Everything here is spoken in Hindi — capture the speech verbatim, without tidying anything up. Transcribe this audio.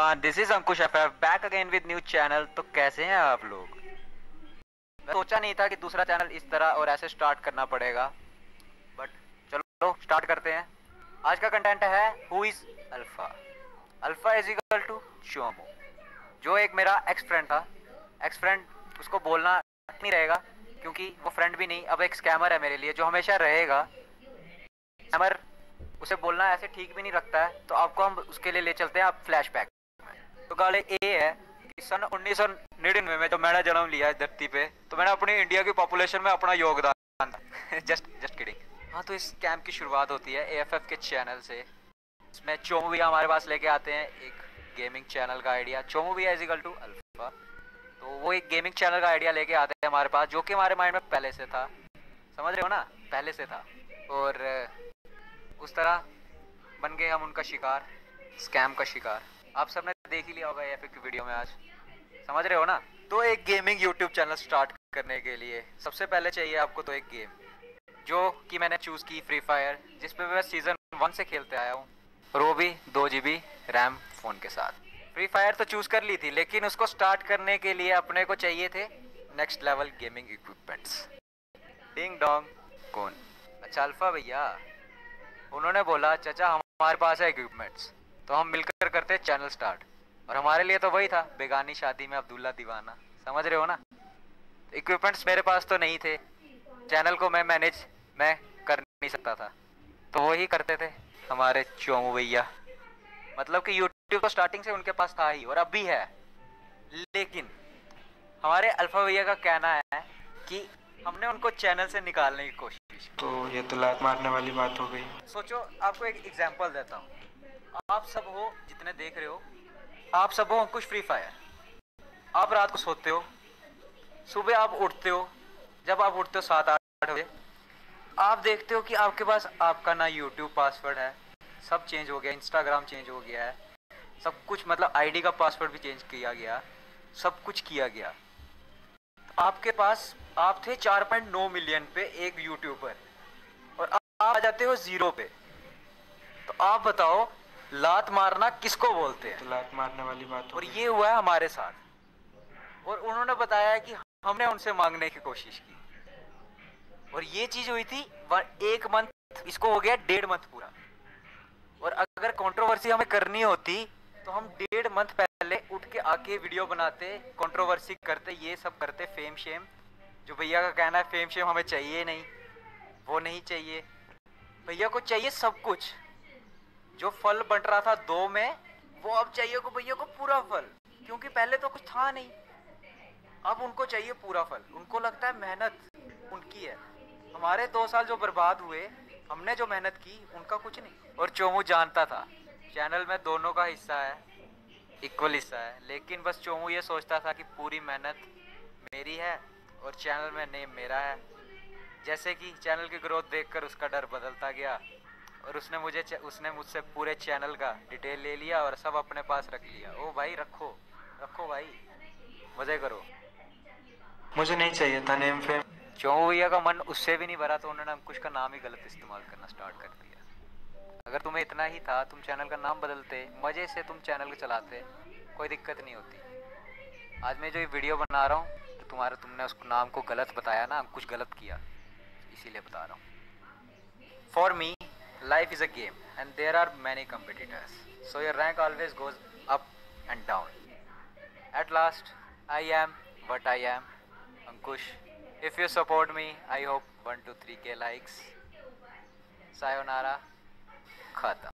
Everyone, this is Ankush FF back again with new channel. तो कैसे हैं आप लोग? मैं सोचा नहीं था कि दूसरा चैनल इस तरह और ऐसे स्टार्ट करना पड़ेगा, बट चलो स्टार्ट करते हैं। आज का कंटेंट है who is alpha. Alpha is equal to चोमू, जो एक मेरा एक्स फ्रेंड था। एक्स फ्रेंड उसको बोलना नहीं रहेगा क्योंकि वो फ्रेंड भी नहीं, अब एक स्कैमर है मेरे लिए जो हमेशा रहेगा। स्कैमर उसे बोलना ऐसे ठीक भी नहीं लगता है, तो आपको हम उसके लिए ले चलते हैं आप फ्लैशबैक में। तो गाले ए है कि सन उन्नीस सौ निन्यानवे में जब मैंने जन्म लिया इस धरती पे, तो मैंने अपनी इंडिया की पॉपुलेशन में अपना योगदान जस्ट जस्ट किडिंग। हाँ, तो इस कैंप की शुरुआत होती है एएफएफ के चैनल से। इसमें चोमू भैया हमारे पास लेके आते हैं एक गेमिंग चैनल का आइडिया। चोमू भैया इज इक्वल टू अल्फा, तो वो एक गेमिंग चैनल का आइडिया लेके आते हैं हमारे पास, जो कि हमारे माइंड में पहले से था। समझ रहे हो ना, पहले से था। और उस तरह बन गए हम उनका शिकार, स्कैम का शिकार। आप सबने देख ही लिया होगा एएफएफ की वीडियो में आज, समझ रहे हो ना। तो एक गेमिंग यूट्यूब चैनल स्टार्ट करने के लिए सबसे पहले चाहिए आपको तो एक गेम, जो कि मैंने चूज़ की फ्री फायर, जिस पे मैं सीज़न वन से खेलते आया हूँ, वो भी दो जी बी रैम फ़ोन के साथ। फ्री फायर तो चूज़ कर ली थी, लेकिन उसको स्टार्ट करने के लिए अपने को चाहिए थे next level gaming equipments. Ding dong, कौन? अच्छा, अल्फा भैया। उन्होंने बोला चाचा हमारे पास है इक्विपमेंट्स, तो हम मिलकर करते चैनल स्टार्ट। और हमारे लिए तो वही था, बेगानी शादी में अब्दुल्ला दीवाना। समझ रहे हो ना। इक्विपमेंट्स मेरे पास तो नहीं थे, चैनल को मैं मैनेज मैं कर नहीं सकता था, तो वो ही करते थे हमारे चोमू भैया। मतलब कि यूट्यूब तो स्टार्टिंग से उनके पास था ही और अब भी है, लेकिन हमारे अल्फा भैया का कहना है कि हमने उनको चैनल से निकालने की कोशिश। तो ये तो लात मारने वाली बात हो गई। सोचो, आपको एक एग्जांपल देता हूँ। आप सब हो जितने देख रहे हो, आप सब हो अंकुश फ्री फायर। आप रात को सोते हो, सुबह आप उठते हो, जब आप उठते हो सात आठ बजे, आप देखते हो कि आपके पास आपका ना यूट्यूब पासवर्ड है, सब चेंज हो गया, इंस्टाग्राम चेंज हो गया है, सब कुछ, मतलब आईडी का पासवर्ड भी चेंज किया गया, सब कुछ किया गया। आपके पास आप थे चार पॉइंट नौ मिलियन पे एक यूट्यूबर, और आप आ जाते हो जीरो पे। तो आप बताओ, लात मारना किसको बोलते हैं? तो लात मारने वाली बात हो और गई। ये हुआ है हमारे साथ। और उन्होंने बताया कि हमने उनसे मांगने की कोशिश की, और ये चीज हुई थी एक मंथ, इसको हो गया डेढ़ मंथ पूरा। और अगर कंट्रोवर्सी हमें करनी होती तो हम डेढ़ मंथ पहले उठ के आके वीडियो बनाते, कंट्रोवर्सी करते, ये सब करते, फेम शेम। जो भैया का कहना है फेम शेम हमें चाहिए नहीं, वो नहीं चाहिए। भैया को चाहिए सब कुछ। जो फल बंट रहा था दो में, वो अब चाहिए को भैया को पूरा फल, क्योंकि पहले तो कुछ था नहीं। अब उनको चाहिए पूरा फल। उनको लगता है मेहनत उनकी है, हमारे दो साल जो बर्बाद हुए, हमने जो मेहनत की, उनका कुछ नहीं। और चोमू जानता था चैनल में दोनों का हिस्सा है, इक्वल हिस्सा है, लेकिन बस चोमू ये सोचता था कि पूरी मेहनत मेरी है और चैनल में नेम मेरा है। जैसे कि चैनल की ग्रोथ देखकर उसका डर बदलता गया, और उसने मुझे उसने मुझसे पूरे चैनल का डिटेल ले लिया और सब अपने पास रख लिया। ओ भाई, रखो रखो भाई, मजे करो। मुझे नहीं चाहिए था नेम फेम। चोमू भैया का मन उससे भी नहीं भरा, तो उन्होंने अंकुश का नाम ही गलत इस्तेमाल करना स्टार्ट कर दिया। अगर तुम्हें इतना ही था, तुम चैनल का नाम बदलते, मजे से तुम चैनल को चलाते, कोई दिक्कत नहीं होती। आज मैं जो ये वीडियो बना रहा हूँ, तो तुम्हारा तुमने उसको नाम को गलत बताया ना, कुछ गलत किया, इसीलिए बता रहा हूँ। For me life is a game and there are many competitors, so your rank always goes up and down. At last I am what I am, Ankush. If you support me, I hope one to three k likes. Sayonara, khata.